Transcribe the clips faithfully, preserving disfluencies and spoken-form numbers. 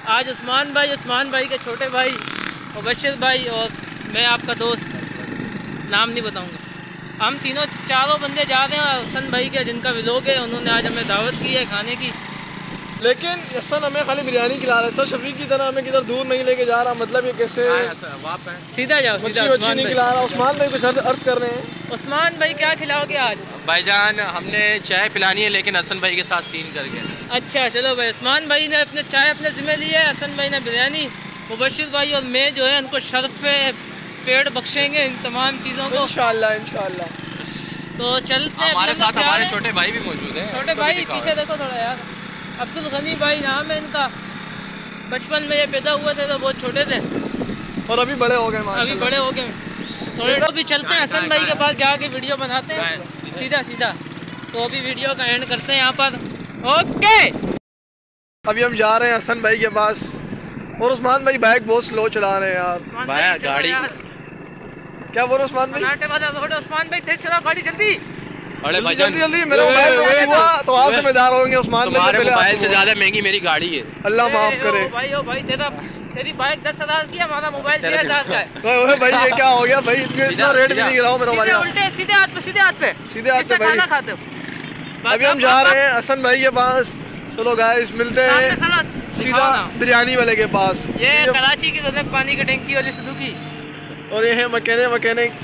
आज उस्मान भाई, उस्मान भाई के छोटे भाई मुबश्शिर भाई और मैं आपका दोस्त, नाम नहीं बताऊंगा, हम तीनों चारों बंदे जा रहे हैं। और हसन भाई के जिनका व्लॉग है, उन्होंने आज हमें दावत की है खाने की। लेकिन हसन हमें खाली बिरयानी खिला रहा है सर, शफीक की तरह हमें किधर दूर नहीं लेके जा रहा। मतलब ये कैसे सीधा जाओ, मच्छी वच्छी नहीं खिला रहा। उस्मान भाई कुछ अर्ज कर रहे हैं। उस्मान भाई क्या खिलाओगे आज? भाईजान हमने चाय पिलानी है, लेकिन हसन भाई के साथ सीन करके। अच्छा चलो भाई, उस्मान भाई ने अपने चाय अपने ज़िम्मे ली है, हसन भाई ने बिरयानी, मुबश्शिर भाई और मैं जो है उनको शर्फ पेड़ बख्शेंगे इन तमाम चीज़ों को इंशाल्लाह इंशाल्लाह। तो चलते हैं। हमारे साथ हमारे छोटे भाई भी मौजूद हैं। छोटे भाई पीछे देखो थोड़ा यार, अब्दुल गनी भाई नाम है इनका। बचपन में ये पैदा हुए थे तो बहुत छोटे थे और अभी बड़े हो गए, अभी बड़े हो गए थोड़े। तो अभी चलते हैं हसन भाई के पास, जाके वीडियो बनाते हैं सीधा सीधा। तो अभी वीडियो का एंड करते हैं यहाँ पर। ओके, अभी हम जा रहे हैं हसन भाई के पास और उस्मान भाई बाइक बहुत स्लो चला रहे हैं यार। भाई गाड़ी क्या बोल रहे उस्मान भाई? उस्मान भाई तेज चलाओ गाड़ी जल्दी। अरे भाई जल्दी जल्दी, मेरा मोबाइल हुआ तो आप जिम्मेदार होंगे उस्मान भाई। तुम्हारे मोबाइल से ज्यादा महंगी मेरी गाड़ी है। अल्लाह माफ करे भाई। ओ भाई तेरा तेरी बाइक दस हजार की, हमारा मोबाइल छह हजार का है। ओए भाई ये क्या हो गया भाई? इतना रेट भी नहीं गिराओ मेरा भाई। उल्टे सीधे हाथ पे, सीधे हाथ पे, सीधे हाथ पे भाई। खाना खाते हो। अभी हम जा रहे हैं हसन भाई के पास। चलो गाइस मिलते हैं सीधा बिरयानी वाले के पास। ये कराची की तो पानी की टंकी वाली सुजुकी, और ये है मैकेनिक मैकेनिक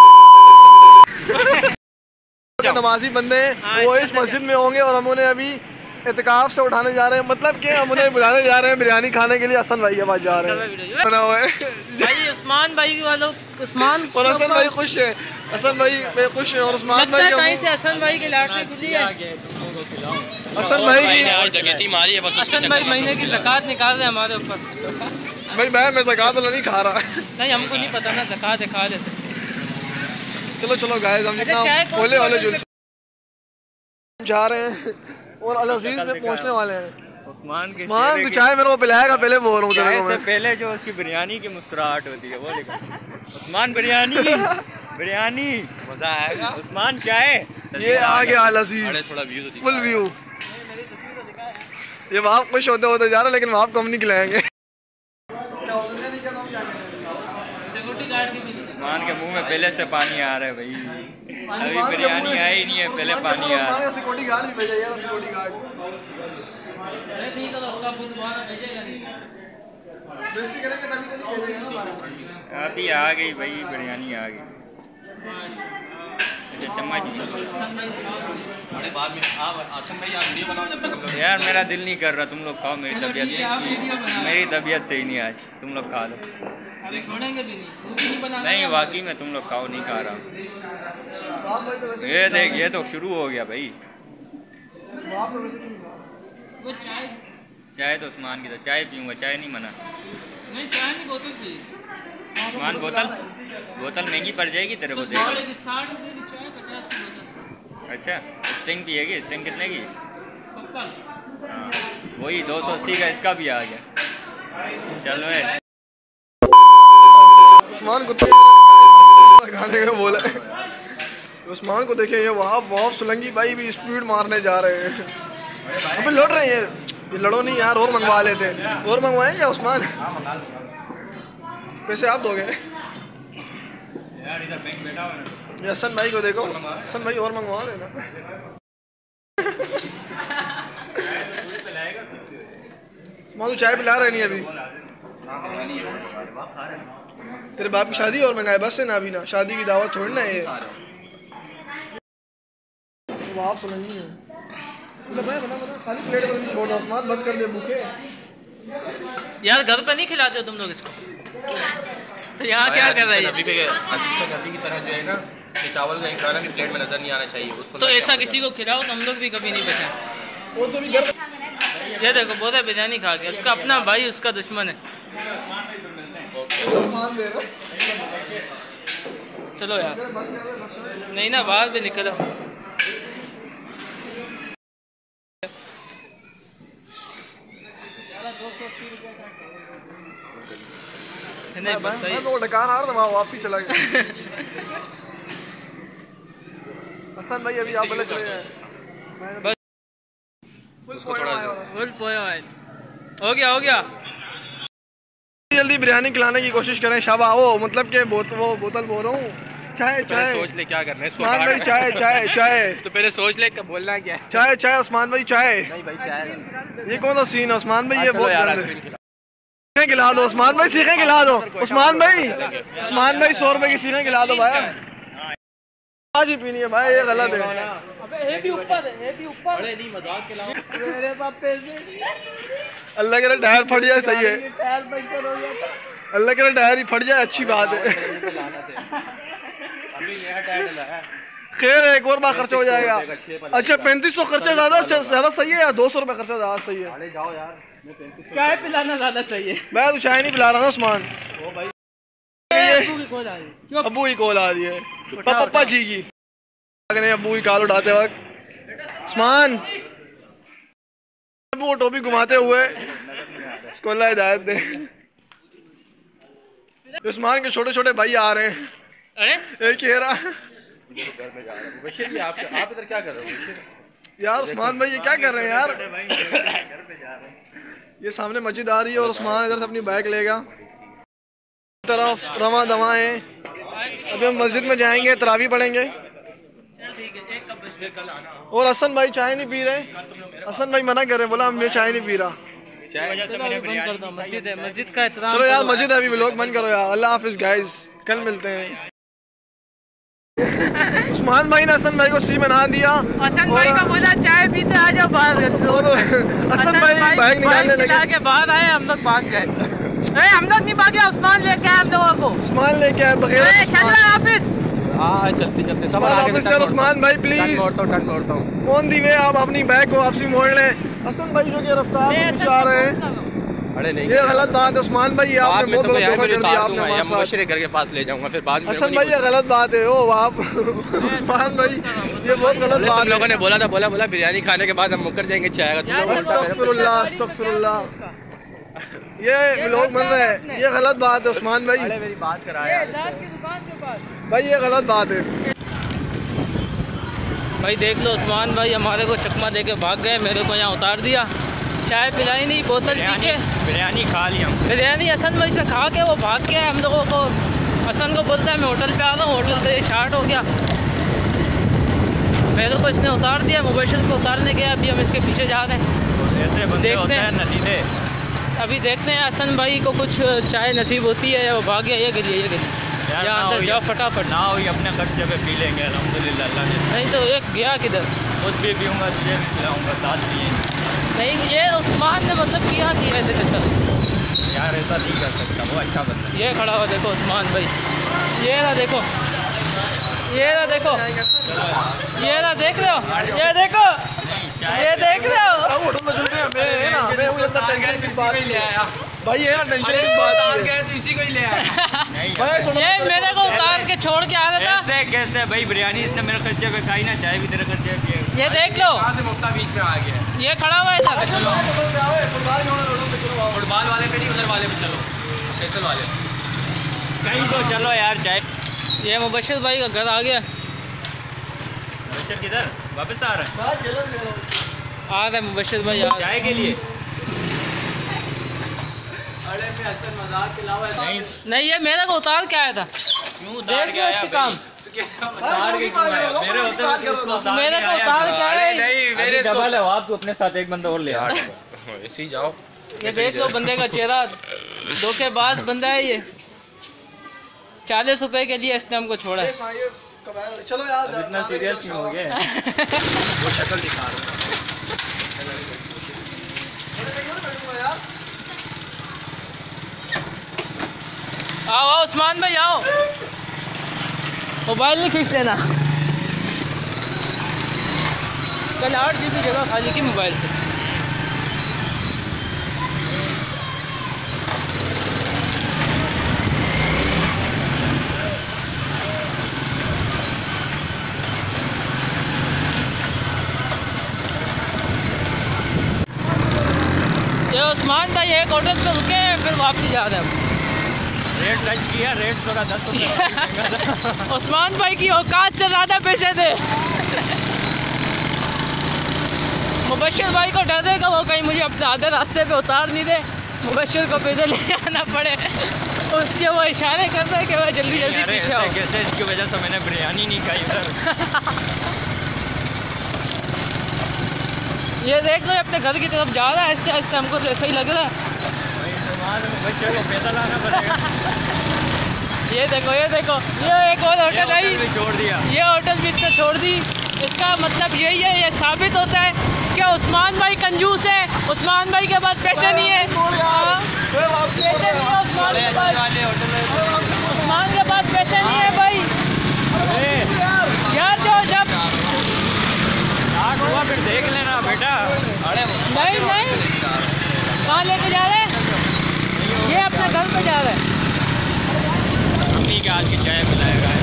नमाजी बंदे हैं, वो इस मस्जिद में होंगे और हम उन्हें अभी एतकाफ से उठाने जा रहे हैं। मतलब कि हम उन्हें बुलाने जा रहे हैं बिरयानी खाने के लिए। हसन भाई के पास जा रहे हैं बना हुआ है भाई। उस्मान भाई वालों, उस्मान और हसन भाई खुश है, हसन भाई खुश है और उस्मान भाई कहीं से हसन भाई की लाटरी खुली है। हसन भाई की डकैती मारी है बस। हसन भाई महीने की ज़कात निकाल रहे हैं हमारे ऊपर। भाई मैं मैं ज़कात तो नहीं खा रहा। नहीं हमको नहीं पता ना, ज़कात है खा लेते। चलो चलो गाइस, हम जितना बोले वाले जुल जा रहे हैं और अल अजीज में पहुंचने वाले हैं। उस्मान के उस्मान तू चाय मेरे को पिलाएगा? पहले बोल रहा हूँ तेरे को मैं। पहले जो उसकी बिरयानी की मुस्कुराहट होती है वो देखो। उस्मान बिरयानी बिरयानी मजा आएगा। उस्मान चाय ये आ गया अल अजीज, थोड़ा व्यू फुल व्यू। ये वहाँ खुश होते होते जा रहे हैं, लेकिन वहाँ को हम नहीं खिलाएंगे। उस्मान के मुंह में पहले से पानी आ रहा है भाई। अभी बिरयानी आई नहीं है, पहले पानी आ रहा है। सिक्योरिटी गार्ड भी भेजा यार, सिक्योरिटी गार्ड। अरे नहीं तो उसका खुद दोबारा भेजेगा नहीं। बेइज्जती करेंगे तभी तो नहीं भेजेगा ना। अभी आ गई भाई, बिरयानी आ गई। अच्छा चम्मच बड़े बाद में आप आसन भाई आप वीडियो बनाओ जब तक हम लोग। यार मेरा दिल नहीं कर रहा, तुम लोग खाओ। मेरी तबीयत मेरी तबीयत सही नहीं आज, तुम लोग खा लो। छोड़ेंगे भी नहीं, वो भी नहीं बनाना। नहीं वाकई में तुम लोग खाओ, नहीं खा रहा। ये देख, ये तो शुरू हो गया भाई। वो चाय चाय तो उस्मान की तो चाय पीऊंगा, चाय नहीं मना। नहीं, चाय नहीं, बोतल थी। उस्मान बोतल बोतल महंगी पड़ जाएगी तेरे को। देख साठ रुपए की चाय, पचास की बोतल। अच्छा स्टिंग पिएगी? स्टिंग कितने की? सबका हाँ वही दो सौ अस्सी का इसका भी आ गया। चलो है उस्मान को खाने का बोला। उस्मान को देखिए, ये वहाँ बहुत सुलंगी भाई भी स्पीड मारने जा रहे हैं। अबे लड़ रहे हैं ये, लड़ो नहीं यार, और मंगवा लेते हैं। और मंगवाएं क्या उस्मान? पैसे आप दोगे? ये हसन भाई को देखो, हसन भाई और मंगवा देना। माँ चाय पिला रहे नहीं अभी? तेरे बाप की शादी और मंगाए बस से ना, अभी ना शादी की दावत थोड़ी ना है। आप सुनेंगे बना बना खाली प्लेट में छोड़ दो उस्मान, बस कर दे भूखे। यार घर पे नहीं खिलाते हो तुम लोग इसको? तो यहाँ क्या कर रहे हैं? अभी भी अभी की तरह जो है ना, ये चावल का खाना भी प्लेट में नजर नहीं आना चाहिए उसको। तो ऐसा किसी को खिलाओ तो हम लोग भी कभी नहीं बचे। वो तो भी घर। ये देखो बोरा बिरयानी खा के, उसका अपना भाई उसका दुश्मन है। चलो यार, नहीं ना बाहर भी निकलो। नहीं बस सही। मैं तो डकार आ रहा था, वहाँ वापसी चला गया। हसन भाई अभी आप बोले चले जाए। बस फुल पोया हो गया, हो गया। जल्दी बिरयानी खिलाने की कोशिश करें शाबा। वो मतलब कि बोत, वो बोतल बोल रहा हूँ, चाय चाय सोच ले क्या करना है इसको। उस्मान भाई चाय चाय चाय तो पहले सोच ले कब बोलना क्या है। चाय चाय उस्मान भाई चाय। नहीं भाई चाय ये कौन सा सीन है उस्मान भाई? ये बहुत यार गंद है। सीखें खिला दो उस्मान भाई, सीखें खिला दो उस्मान भाई। उस्मान भाई सौ रुपए की सीखें खिला दो भाई। आज ही पीनी है भाई, ये गलत है। अल्लाह करे टायर फट जाए, सही है। अल्लाह करे टायर ही फट जाए, अच्छी बात है। खैर एक और बार खर्चा हो जाएगा। अच्छा पैंतीस सौ खर्चा ज्यादा ज्यादा सही है या दो सौ रुपये खर्चा ज्यादा सही है? चाय पिलाना ज्यादा सही है। मैं तो चाय नहीं पिला रहा हूँ उस्मान। अबू ही कॉल आ रही है, पापा जी की। अबू की कॉल उठाते वक्त उस्मान अबू को टोपी घुमाते हुए इसको अल्लाह हिदायत दे। उस्मान के छोटे छोटे भाई आ रहे हैं। अरे एक कह रहा बशीर जी आप आप इधर क्या कर रहे हो बशीर? यार उस्मान भाई ये क्या कर रहे हैं यार? ये सामने मस्जिद आ रही है और उस्मान इधर से अपनी बाइक लेगा। तरफ रवा दवा है। अभी हम मस्जिद में जाएंगे, तरावी पढ़ेंगे। और हसन भाई चाय नहीं पी रहे। हसन भाई मना कर रहे, बोला हम ये चाय नहीं पी रहा। मस्जिद है, मस्जिद का एहतराम चलो यार मस्जिद है, अभी व्लॉग बंद करो यार। अल्लाह हाफिज गाइस, कल मिलते हैं। उस्मान भाई ने हसन भाई को सी बना दिया। हसन भाई का बोला चाय पीते आ जाओ बाहर। हसन भाई बाइक निकालने लगे के बाद आए, हम लोग भाग गए। अरे हम लोग नहीं भागे, उस्मान लेके आए हम लोगों को। उस्मान लेके आए बगैर। चल रहा ऑफिस। हाँ चलते चलते सब चलो उस्मान भाई प्लीज ऑन दी वे, आप अपनी बाइक को वापसी मोड़ लें। हसन भाई जो कि रफ्तार में आ रहे हैं। अरे नहीं ये गलत बात है उस्मान भाई, आपने बहुत गलत धोखा कर दिया आपने हमारे साथ। मुबशिर घर के पास ले जाऊंगा फिर बाद में। हसन भाई ये गलत बात है। ओ आप उस्मान भाई ये बहुत गलत बात है। लोगों ने बोला था, बोला बोला बिरयानी खाने के बाद हम मुकर जाएंगे चाय का। अस्तगफिरुल्लाह अस्तगफिरुल्लाह, ये लोग बन रहे हैं, ये गलत बात है उस्मान भाई। मेरी बात कराया भाई ये गलत बात है भाई। देख लो उस्मान भाई हमारे को चकमा दे के भाग गए, मेरे को यहाँ उतार दिया। चाय पिलाई नहीं, बोतल पी के बिरयानी खा ली हम। बिरयानी हसन भाई से खा के वो भाग गया हम लोगों को। हसन को बोलता है मैं होटल पे आ रहा हूँ, होटल से स्टार्ट हो गया। मेरे को इसने उतार दिया, मुबशिर को उतारने गया। अभी हम इसके पीछे जा रहे हैं, देखते हैं नतीजे। अभी देखते हैं हसन भाई को कुछ चाय नसीब होती है या वो भाग गया। ये गलिए ये गलिए यहाँ अंदर जाओ फटाफट। ना हुई अपने खर्चे पे पी लेंगे अल्हम्दुलिल्लाह अल्लाह ने। नहीं तो एक गया किधर? खुद भी पीऊँगा, तुझे भी खिलाऊँगा, साथ पिए। नहीं ये उस्मान ने मतलब किया कि ऐसे कैसा यार ऐसा नहीं कर सकता, वो अच्छा बंदा। ये खड़ा हुआ देखो उस्मान भाई, ये ना देखो, ये ना देखो, ये ना देख रहे हो, ये देखो, ये देख रहे हो। भाई ये ना टेंशन किस बात की है? तो इसी को ही ले आया। ये मेरे को उतार के छोड़ के आ रहा था। कैसे कैसे भाई बिरयानी इसने मेरे खर्चे पे खाई ना, चाय भी तेरे खर्चे पे पिए। ये देख लो, कहाँ से मुफ्ता बीच में आ गया। ये खड़ा हुआ है इधर। फुटबॉल वाले पे नहीं, उधर वाले पे चलो, फैसल वाले कहीं तो चलो यार चाय। ये मुबशिर भाई का घर आ गया। मुबशिर किधर वापस आ रहा है? आ रहे मुबशिर भाई आ चाय के लिए। अरे मैं असल मजाक के अलावा नहीं नहीं, ये मेरे को उतार के आया था। क्यों उतार देख के लो आया इसके भाई? काम। उतार के क्यों आया? मेरे होते हुए उसको उतार मेरे के को आया उतार था। के आया। अरे नहीं मेरे डबल है, आप तू अपने साथ एक बंदा और ले आ। ऐसे ही जाओ। ये देख लो बंदे का चेहरा, धोखेबाज बंदा है ये। चालीस रुपए के लिए इसने हमको छोड़ा है। चलो यार अब इतना सीरियस क्यों हो गए? वो शक्ल दिखा रहा हूँ। आओ आओ उस्मान भाई आओ, मोबाइल नहीं खींच लेना। कल आठ जी बी जगह खाली की मोबाइल से। ये उस्मान भाई एक होटल पे रुके हैं, फिर वापसी जा रहे हैं। रेट टच किया, रेट थोड़ा दस रुपये। उस्मान भाई की औकात से ज़्यादा पैसे थे। मुबशिर भाई को डर देगा वो कहीं मुझे अपने आधे रास्ते पे उतार नहीं दे। मुबश्शिर को पैदल ले आना पड़े, उसके वो इशारे करता है कि वह जल्दी जल्दी पीछे आओ। कैसे इसकी वजह से मैंने बिरयानी नहीं खाई सर। ये देख लो अपने घर की तरफ जा रहा है आहिस्ते आहिस्ते, हमको तो ऐसा ही लग रहा है। मुबश्शिर को पैदल आना पड़ेगा। ये देखो ये देखो ये एक और होटल आई, छोड़ दिया, ये होटल भी इसने छोड़ दी। इसका मतलब यही है, ये साबित होता है कि उस्मान भाई कंजूस है, उस्मान भाई के पास पैसे नहीं है, पैसे नहीं है उस्मान के पास, उस्मान के पास पैसे नहीं है भाई। यार जो जब आग हुआ फिर देख लेना बेटा। नहीं नहीं कहाँ लेके जा रहे हैं, ये अपने घर पे जा रहे हैं। अम्मी के हाथ की चाय पिलाएगा।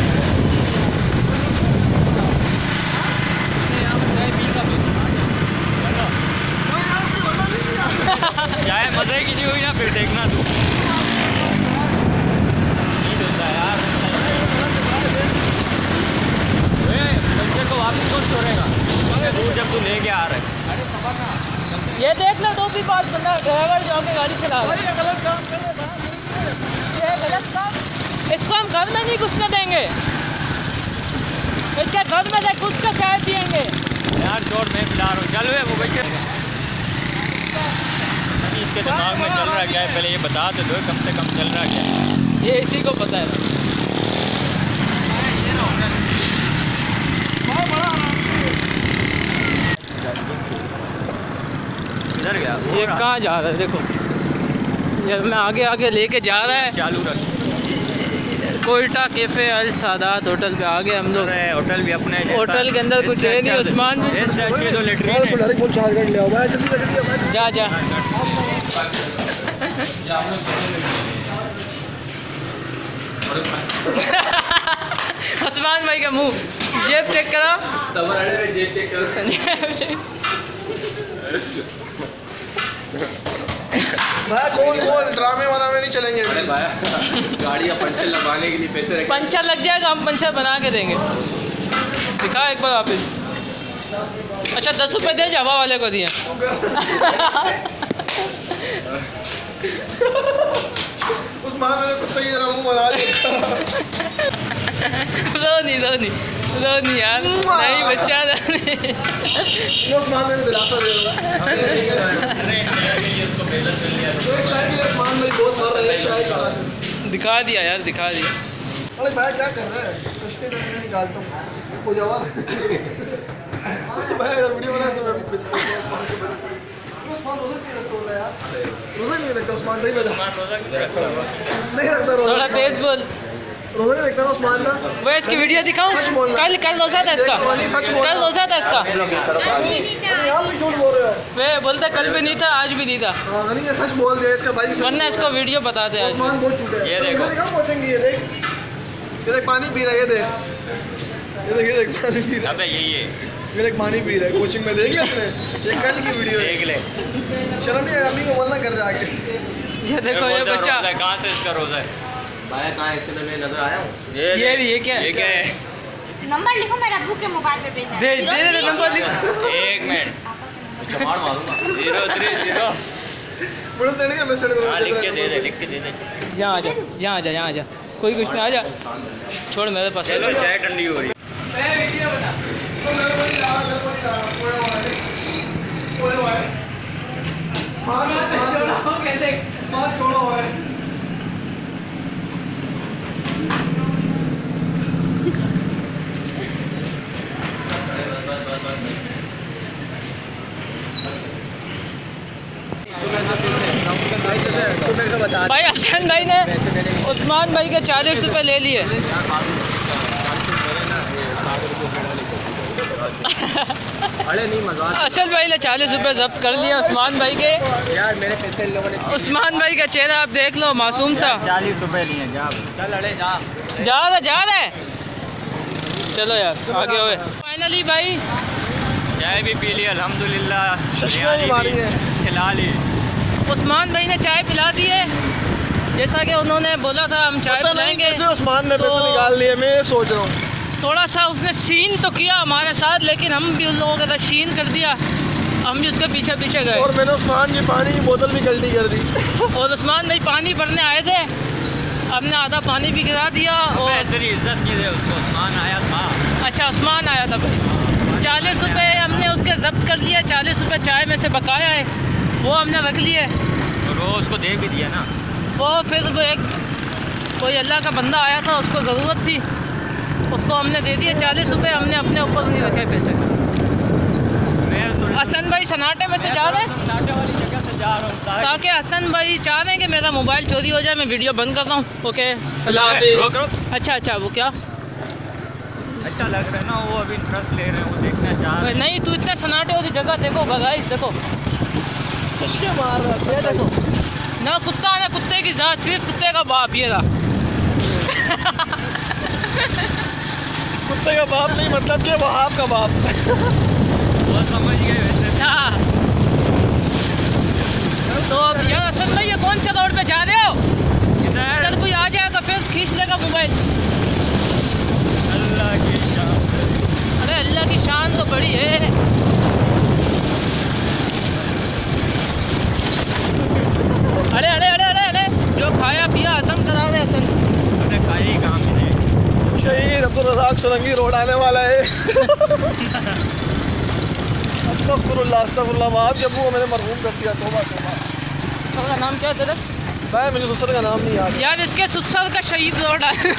चाय मजे की नहीं हुई ना फिर देखना तू। नहीं होता यार, बच्चे को वापस कौन छोड़ेगा दूर जब तू लेके आ रहे। ये देख लो, दो भी बात बंदा ड्राइवर जो आके गाड़ी चला रहा है, ये गलत काम कर रहा है, ये गलत काम। इसको हम घर में नहीं घुसने देंगे, इसके घर में देख खुद का चाय पियेंगे। यार छोड़, मैं पिला रहा हूँ, चल वे वो बच्चे। इसके दिमाग में चल रहा क्या है पहले ये बता दे दो, कम से कम चल रहा क्या है ये इसी को पता है। इधर गया ये कहाँ जा रहा है देखो, ये मैं आगे आगे लेके जा रहा है। चालू रख। कोयटा कैफे अल सादात होटल पे आ गए हम लोग। होटल भी अपने होटल के अंदर कुछ है नहीं उस्मान, तो लेटरिन जा जा उस्मान भाई का मुंह, जेब चेक करो, जेब चेक करो। भाई कौन कौन ड्रामे वरामे नहीं चलेंगे। अरे भाई गाड़ी का पंचर लगवाने के लिए पैसे रखे। पंचर लग जाएगा, हम पंचर बना के देंगे। दिखा एक बार वापस। अच्छा दस रुपये दे, हवा वाले को दिए। उस मामले में कुत्ते की तरह मुंह बना दिया। रो नहीं रो नहीं रो नहीं यार, नहीं बच्चा नहीं। उस मामले में दिलासा दे रहा है। दिखा दिया यार, दिखा दिया। अरे भाई क्या कर रहा है, सस्ते में मैं निकालता हूँ हो जावा। भाई अगर वीडियो बना तो मैं भी रोज़ा नहीं रखता उस्मान, सही बता नहीं रखता रोज़ा। थोड़ा तेज बोल, रोज़ा नहीं रखता उस्मान ना। वो इसकी वीडियो दिखाऊं, कल कल रोज़ा था इसका, कल रोज़ा था इसका। आप भी झूठ बोल रहे हो। वे बोलते कल भी नहीं था, आज भी नहीं था, हाँ नहीं ये सच बोल दिया इसका भाई। वरना इसको वीडियो बताते आज। उस्मान बहुत झूठा है। ये देखो। कहाँ पहुँचेंगे, ये देख ये देख पानी पी रहा है, ये देख ये देख ये देख पानी पी रहा है। अबे यही है, ये देख पानी पी रहा है कोचिंग में, देख लिया तूने, ये कल की वीडियो है। देख ले। शर्म नहीं है अम्मी को बोलना कर जाके। ये देखो ये बच्चा, कहाँ से इसका रोज़ा है भाई कहाँ इसके अंदर मैं नजर आया हूँ। ये ये ये क्या है? ये क्या है? नंबर लिखो, मेरे अब्बू के मोबाइल पे भेजना है। दे दे दे नंबर लिख। एक मिनट, चमाड़ मारूंगा। Zero three zero. बड़ा सेंड कर, मैं सेंड करूँगा। हाँ लिख के दे दे, लिख के दे दे। यहाँ आ जा, यहाँ आ जा, यहाँ आ जा, कोई कुछ नहीं, आ जा, छोड़ मेरे पास। चलो चाय ठंडी हो रही। भाई हसन भाई ने उस्मान भाई के चालीस रुपए ले लिए। अरे नहीं मजाक असल भाई ने चालीस रुपए जब्त कर लिए उस्मान भाई के। यार, मेरे पैसे इन लोगों ने। उस्मान भाई का चेहरा आप देख लो, मासूम सा। चालीस रुपए लिए जा, चल अड़े जा। जा रहा जा रहा है, चलो यार आगे हुए। फाइनली भाई चाय भी पी ली अल्हम्दुलिल्लाह, बिरयानी मारी है। खिला ली। उस्मान भाई ने चाय पिला दी है, जैसा कि उन्होंने बोला था हम चाय पिलाएंगे। कैसे उस्मान ने तो पैसे निकाल लिए, मैं ये सोच रहा हूँ। थोड़ा सा उसने सीन तो किया हमारे साथ, लेकिन हम भी उन लोगों के साथ सीन कर दिया। हम भी उसके पीछे पीछे गए और मैंने उस्मान की पानी की बोतल भी गलती कर दी। और उस्मान भाई पानी भरने आए थे, हमने आधा पानी भी गिरा दिया। और तेरी इज्जत नहीं दे उसको, उस्मान आया था। अच्छा उस्मान आया था भाई। चालीस रुपये हमने उसके जब्त कर लिए, चालीस रुपये चाय में से बकाया है, वो हमने रख लिए। तो वो उसको दे भी दिया ना। वो फिर वो एक कोई अल्लाह का बंदा आया था, उसको ज़रूरत थी, उसको हमने दे दिए चालीस रुपये। हमने अपने ऊपर नहीं रखे पैसे। हसन भाई सन्नाटे में से जा रहे हैं, सन्नाटे वाली जगह से जा रहा हूँ ताकि हसन भाई चाह रहे हैं कि मेरा मोबाइल चोरी हो जाए। मैं वीडियो बंद कर रहा हूँ। ओके अल्लाह हाफिज़। अच्छा अच्छा वो क्या अच्छा लग रहा है ना, वो अभी इंटरेस्ट ले रहे हैं, वो देखना चाह रहे हैं। नहीं तू इतने सन्नाटे वाली जगह देखो बगाइस, देखो किसके मार रहा है? देखो ना कुत्ता ना कुत्ते की जात, सिर्फ कुत्ते का बाप ये रहा। कुत्ते का बाप नहीं, मतलब कि वहाब का बाप। वो समझ गए वैसे। हाँ तो यार हसन भाई ये कौन से रोड पे जा रहे हो? इधर कोई आ जाएगा फिर खींच लेगा मोबाइल। अल्लाह की शान। अरे अल्लाह की शान तो बड़ी है। अरे अरे अरे अरे अरे जो खाया पिया हसन करा दे हसन। अरे खाई काम ही नहीं। शहीद अब्दुल रज़ाक सुरंगी रोड आने वाला है। अस्तगफुरुल्लाह अस्तगफुरुल्लाह। वहाँ भी अबू को मैंने मरहूम कर दिया। तौबा तौबा। सर का नाम क्या है तेरा? भाई मुझे ससुर का नाम नहीं याद। यार इसके ससुर का शहीद रोड है।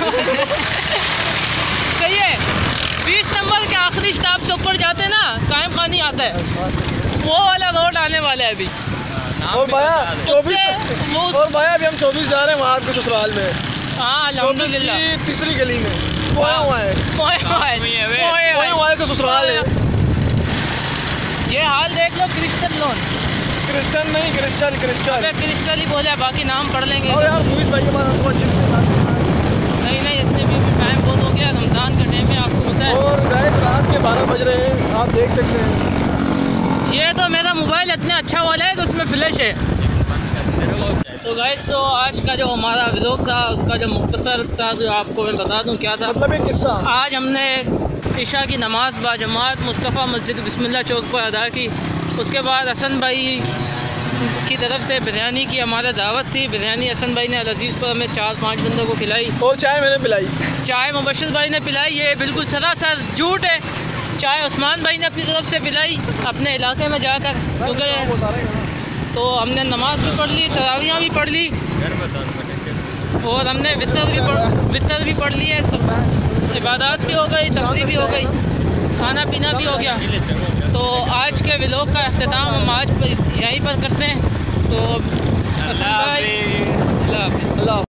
सही है। बीस नंबर के आखिरी स्टॉप से ऊपर जाते ना कायम खानी आता है, वो वाला रोड आने वाला है अभी। और भाया चौबीस उससे वो और भाया अभी हम चौबीस जा रहे हैं वहाँ के ससुराल में। हाँ चौबीस अल्हम्दुलिल्लाह। की तीसरी गली में पोया हुआ है। ओए ओए, ओए पोया हुआ है से ससुराल है। ये हाल देख लो क्रिस्टल लोन। क्रिस्टन नहीं क्रिस्टल क्रिस्टल। अबे क्रिस्टल ही बोले, बाकी नाम पढ़ लेंगे। और यार मुइस भाई के बाद हमको अच्छे नहीं नहीं इतने भी टाइम बहुत हो गया, रमज़ान का टाइम है आपको पता है। और गैस रात के बारह बज रहे हैं, आप देख सकते हैं। ये तो मेरा मोबाइल इतना अच्छा वाला है तो उसमें फ्लैश है। तो गाइस तो आज का जो हमारा व्लॉग था उसका जो मुख्तसर सा जो आपको मैं बता दूं क्या था। मतलब एक किस्सा। आज हमने इशा की नमाज़ बाजमात मुस्तफ़ा मस्जिद बिस्मिल्लाह चौक पर अदा की। उसके बाद हसन भाई की तरफ से बिरयानी की हमारे दावत थी। बिरयानी हसन भाई ने अल-अज़ीज़ पर हमें चार पाँच बंदों को खिलाई। और चाय मैंने पिलाई। चाय मुबश्शिर भाई ने पिलाई, ये बिल्कुल सरासर झूठ है। चाय उस्मान भाई ने अपनी तरफ से पिलाई अपने इलाके में जाकर, क्योंकि तो हमने नमाज भी पढ़ ली, तरावियाँ भी पढ़ ली और हमने वितर भी पढ़ वितर भी पढ़ ली है। सब इबादत भी हो गई, तफरीह भी हो गई, खाना पीना भी हो गया। तो आज के व्लॉग का अख्तिताम हम आज पर यहीं पर करते हैं। तो हसन भाई अल्लाह हाफ़िज़।